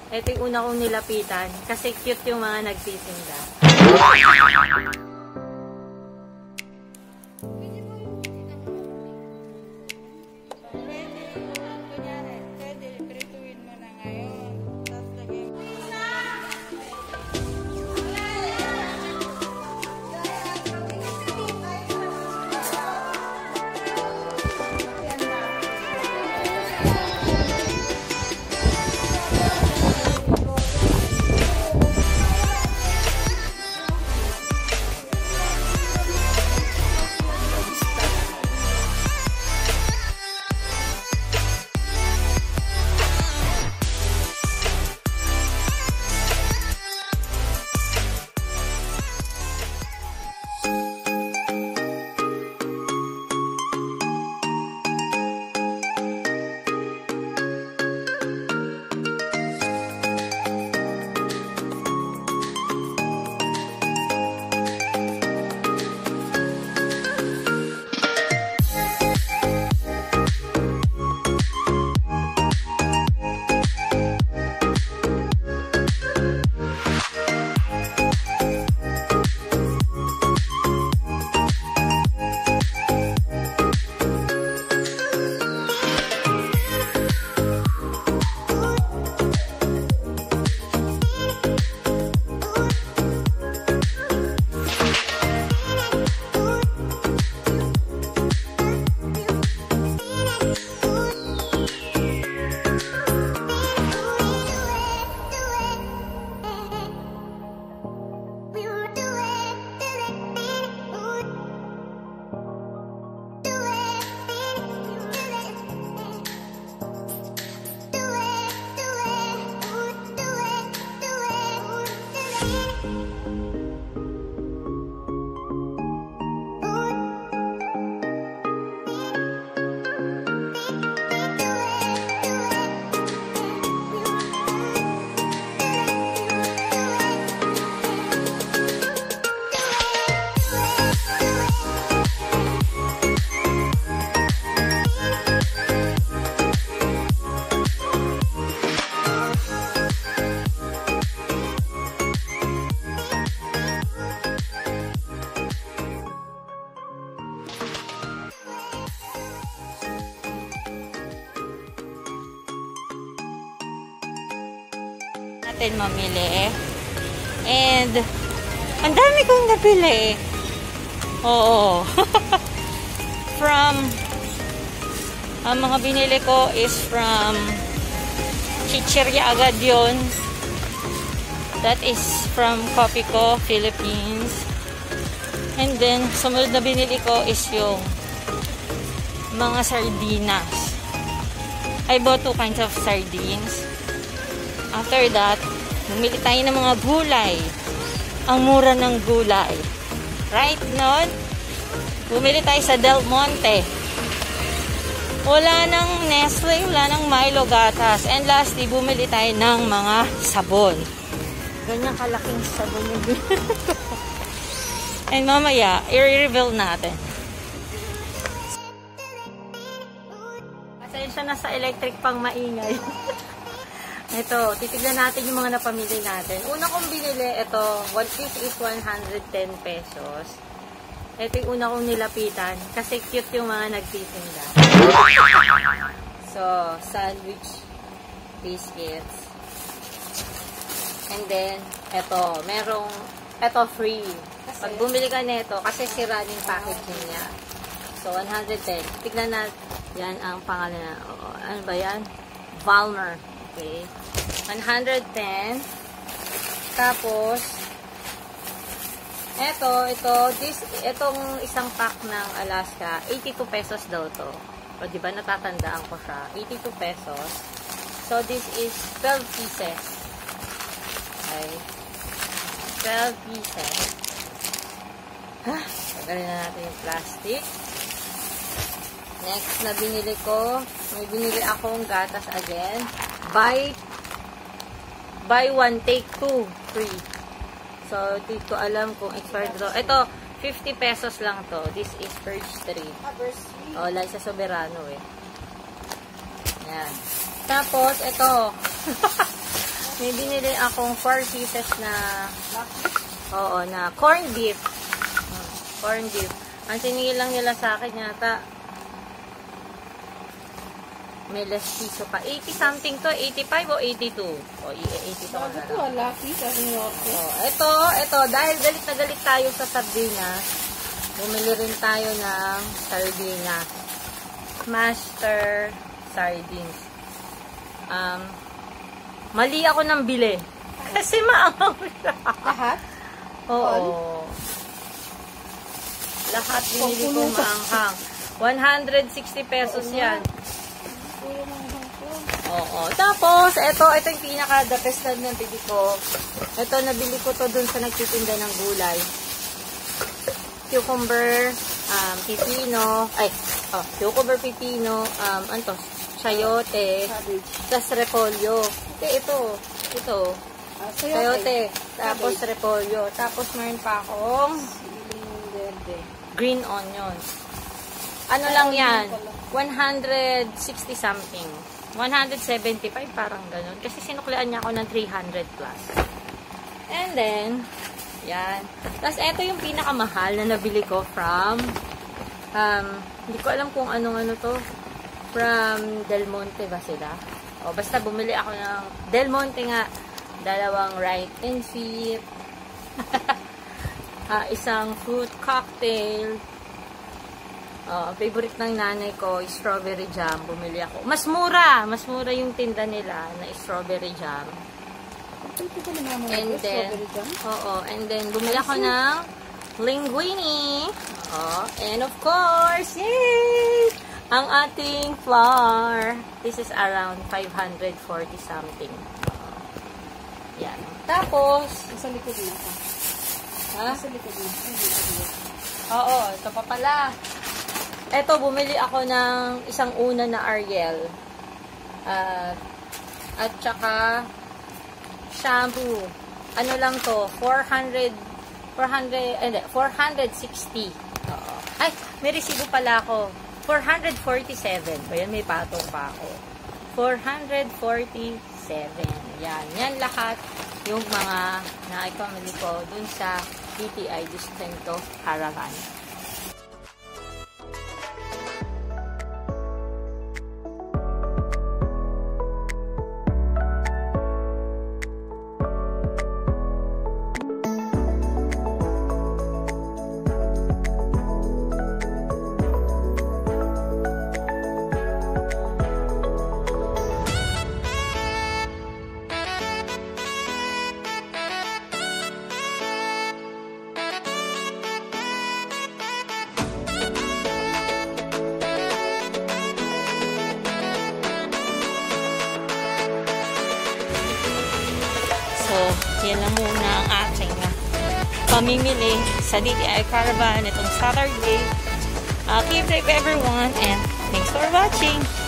Ito yung una kong nilapitan kasi cute yung mga nagtitinda. Natin mamili and ang dami kong napili. Oo. Ang mga binili ko is from Chichirya agad yun. That is from Copico, Philippines. And then sumunod na binili ko is yung mga sardinas. I bought 2 kinds of sardines. After that, bumili tayo ng mga gulay. Ang mura ng gulay. Right, nun? Bumili tayo sa Del Monte. Wala nang Nestle, wala nang Milo gatas. And lastly, bumili tayo ng mga sabon. Ganyan kalaking sabon yung binili ko. And mamaya, i-reveal natin. Pasensya na sa electric pang maingay. Ito, titignan natin yung mga napamili natin. Una kong binili, ito, 1 piece is 110 pesos. Ito yung una kong nilapitan kasi cute yung mga nagtitinda. So, sandwich biscuits. And then, ito, ito free. Pag bumili ka nito, kasi sira yung packaging niya. So, 110. Tignan natin. Yan ang pangalan na. Ano ba yan? Valmer. Okay. 110. Tapos, itong isang pack ng Alaska, 82 pesos daw to. O, diba, natatandaan ko siya. 82 pesos. So, this is 12 pieces. Okay. 12 pieces. Tagalin na natin yung plastic. Next na binili ko, may binili akong gatas again. Buy one, take two, free. So, dito alam kung expired to. Ito, 50 pesos lang to. This is Purge 3. O, like sa Soberano eh. Yan. Tapos, ito. may binili akong 4 pieces na, oo, na corned beef. Corned beef. Ang sinigil lang nila sa akin yata, may less piso pa. 80 something to, 85 o 82? O, 82 ko na lang. Lucky sa nyoke. Ito, dahil galit na galit tayo sa sardinas, bumili rin tayo ng sardinas. Master sardines. Mali ako ng bili. Kasi maangang siya. Lahat? Oo. Lahat binili ko maanghang. 160 pesos yan. Oo. Tapos, ito yung pinaka-the best na nabili ko. Ito, nabili ko to dun sa nagtitinda ng gulay. Cucumber, pipino, cucumber, pipino, chayote, tas repolyo. Ito. Chayote, tapos repolyo. Tapos meron pa akong green onion. Ano lang yan? 160 something. 175 parang ganun. Kasi sinuklian niya ako ng 300 plus. And then, yan. Tapos, ito yung pinakamahal na nabili ko from, hindi ko alam kung anong to. From Del Monte ba sila? O, basta bumili ako ng Del Monte nga. Dalawang right and sweet. Isang fruit cocktail. Ang favorite ng nanay ko is strawberry jam. Bumili ako. Mas mura yung tinda nila na strawberry jam. And then bumili ako ng linguine. And of course, yay! Ang ating flour. This is around 540 something. Yan. Tapos, sa likod na ka. Ha? Sa likod na. Oo, ito pa pala. Ito, bumili ako ng isang una na Ariel. At saka shampoo. Ano lang to? 460. Oo. Ay, may resibo pala ako. 447. Ayan, may patong pa ako. 447. Yan lahat yung mga na-ipamili ko dun sa PTI Distinto Caravan. So, yan lang muna ang ating pamimili sa DTI Caravan itong Saturday. Keep safe everyone and thanks for watching!